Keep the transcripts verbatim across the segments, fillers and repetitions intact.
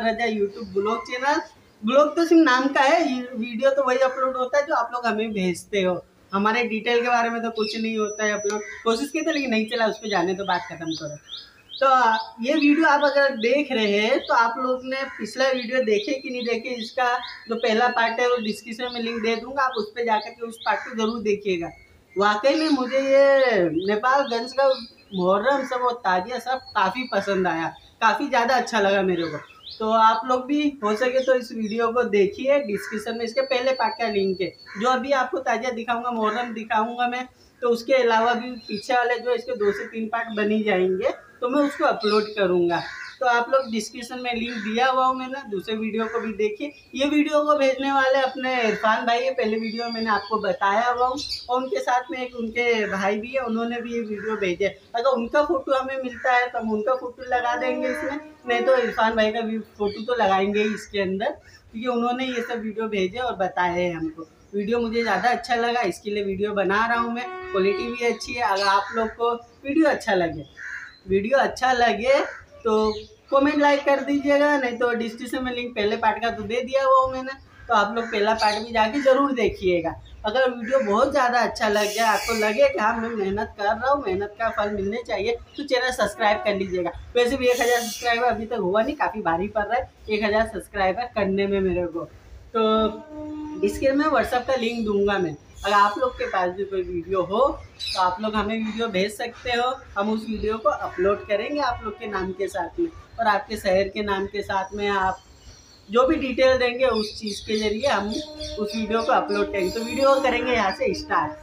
रजा YouTube blog channel. Blog तो सिर्फ नाम का है, वीडियो तो वही अपलोड होता है जो आप लोग हमें भेजते हो। हमारे डिटेल के बारे में तो कुछ नहीं होता है अपलोड। कोशिश की थी लेकिन नहीं चला, उस पर जाने तो बात खत्म करो। तो ये वीडियो आप अगर देख रहे हैं तो आप लोग ने पिछला वीडियो देखे कि नहीं देखे, इसका जो पहला पार्ट है वो डिस्क्रिप्शन में लिंक दे दूंगा, आप उस पर जाकर के उस पार्ट को जरूर देखिएगा। वाकई में मुझे ये नेपालगंज का मुहर्रम सब और ताजिया सब काफ़ी पसंद आया, काफ़ी ज़्यादा अच्छा लगा मेरे को। तो आप लोग भी हो सके तो इस वीडियो को देखिए, डिस्क्रिप्शन में इसके पहले पार्ट का लिंक है। जो अभी आपको ताजिया दिखाऊंगा, मुहर्रम दिखाऊंगा मैं, तो उसके अलावा भी पीछे वाले जो इसके दो से तीन पार्ट बनी जाएंगे तो मैं उसको अपलोड करूंगा। तो आप लोग डिस्क्रिप्शन में लिंक दिया हुआ हूँ मैंने, दूसरे वीडियो को भी देखिए। ये वीडियो को भेजने वाले अपने इरफान भाई है, पहले वीडियो में मैंने आपको बताया हुआ हूँ, और उनके साथ में एक उनके भाई भी है, उन्होंने भी ये वीडियो भेजे। अगर उनका फोटो हमें मिलता है तो हम उनका फोटो लगा देंगे इसमें, नहीं तो इरफान भाई का भी फोटो तो लगाएंगे ही इसके अंदर, क्योंकि उन्होंने ये सब वीडियो भेजे और बताए हैं हमको। वीडियो मुझे ज़्यादा अच्छा लगा, इसके लिए वीडियो बना रहा हूँ मैं। क्वालिटी भी अच्छी है। अगर आप लोग को वीडियो अच्छा लगे वीडियो अच्छा लगे तो कमेंट लाइक कर दीजिएगा, नहीं तो डिस्क्रिप्शन में लिंक पहले पार्ट का तो दे दिया हुआ हूँ मैंने, तो आप लोग पहला पार्ट भी जाके जरूर देखिएगा। अगर वीडियो बहुत ज़्यादा अच्छा लग गया, आपको लगे कि हाँ मैं मेहनत कर रहा हूँ, मेहनत का फल मिलने चाहिए, तो चैनल सब्सक्राइब कर लीजिएगा। वैसे भी एक हज़ार सब्सक्राइबर अभी तक हुआ नहीं, काफ़ी भारी पड़ रहा है एक हज़ार सब्सक्राइबर करने में मेरे को। तो डिस्क्रिप्शन में व्हाट्सएप का लिंक दूंगा मैं। अगर आप लोग के पास भी कोई वीडियो हो तो आप लोग हमें वीडियो भेज सकते हो, हम उस वीडियो को अपलोड करेंगे आप लोग के नाम के साथ में, और आपके शहर के नाम के साथ में आप जो भी डिटेल देंगे उस चीज़ के जरिए हम उस वीडियो को अपलोड करेंगे। तो वीडियो करेंगे यहाँ से स्टार्ट।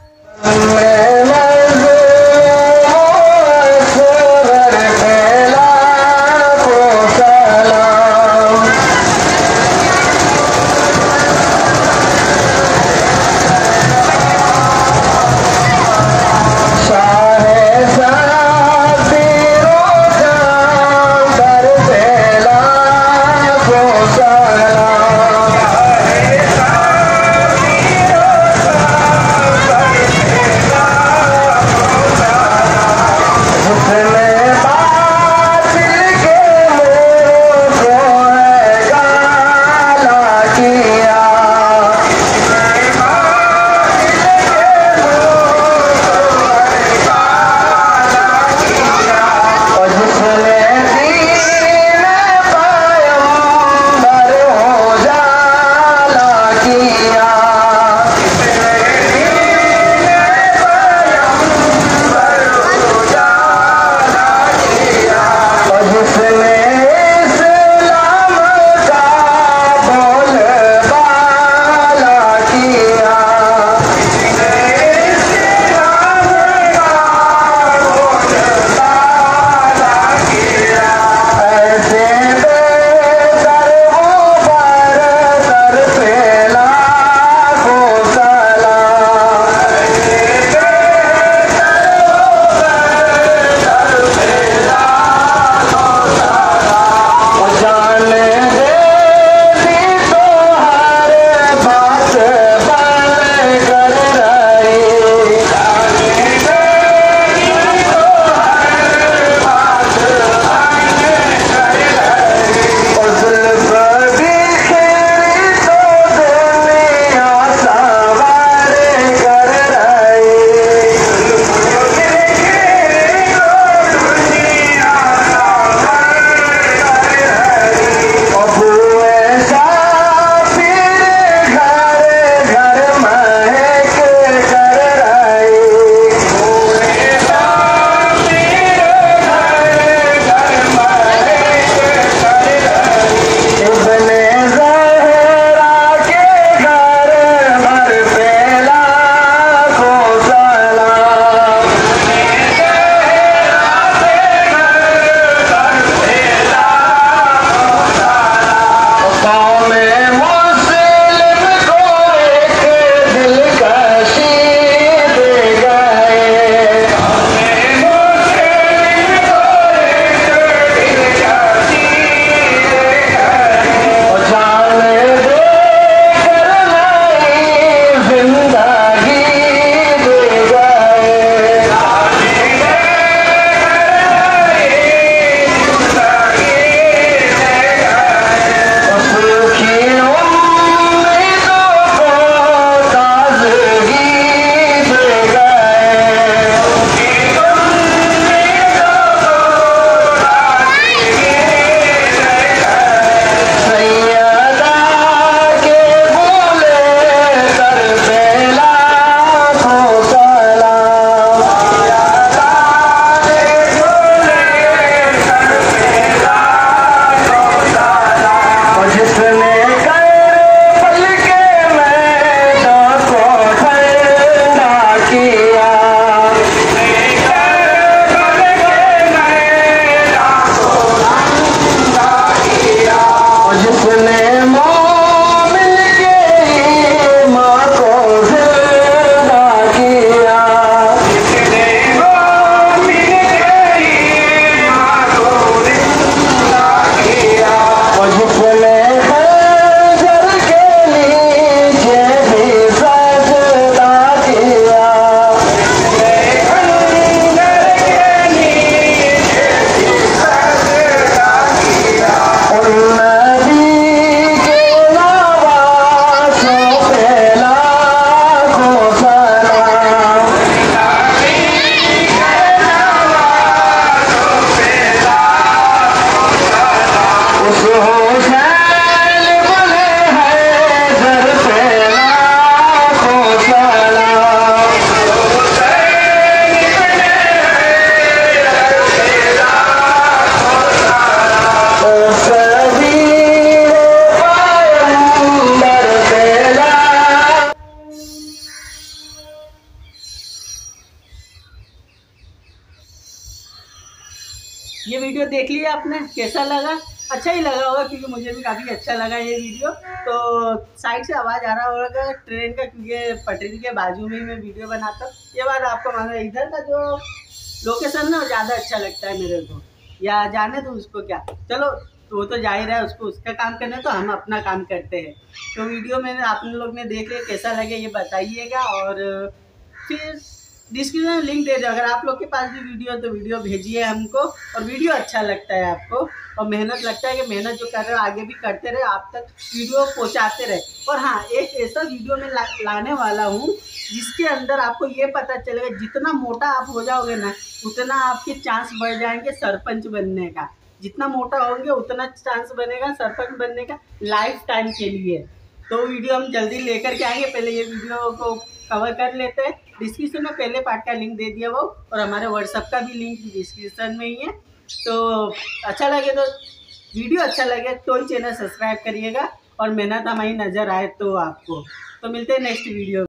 वीडियो देख लिया आपने, कैसा लगा? अच्छा ही लगा होगा क्योंकि मुझे भी काफ़ी अच्छा लगा ये वीडियो। तो साइड से आवाज़ आ रहा होगा ट्रेन का क्योंकि पटरी के बाजू में ही मैं वीडियो बनाता हूँ। ये बात आपको मालूम है, इधर का जो लोकेशन ना ज़्यादा अच्छा लगता है मेरे को, या जाने दो उसको क्या, चलो वो तो जा ही रहा है, उसको उसका काम करना, तो हम अपना काम करते हैं। तो वीडियो में आप लोग ने देख लिया, कैसा लगे ये बताइएगा, और फिर डिस्क्रिप्शन में लिंक दे दो। अगर आप लोग के पास भी वीडियो है तो वीडियो भेजिए हमको, और वीडियो अच्छा लगता है आपको और मेहनत लगता है कि मेहनत जो कर रहे हो आगे भी करते रहे, आप तक वीडियो पहुंचाते रहे। और हाँ, एक ऐसा वीडियो में ला, लाने वाला हूँ जिसके अंदर आपको ये पता चलेगा जितना मोटा आप हो जाओगे ना उतना आपके चांस बढ़ जाएंगे सरपंच बनने का। जितना मोटा होंगे उतना चांस बनेगा सरपंच बनने का लाइफ टाइम के लिए। तो वीडियो हम जल्दी लेकर के आएंगे, पहले ये वीडियो को कवर कर लेते हैं। डिस्क्रिप्शन में पहले पार्ट का लिंक दे दिया वो, और हमारे व्हाट्सएप का भी लिंक डिस्क्रिप्शन में ही है। तो अच्छा लगे तो वीडियो अच्छा लगे तो ही चैनल सब्सक्राइब करिएगा, और मेहनत हमारी नज़र आए तो आपको। तो मिलते हैं नेक्स्ट वीडियो।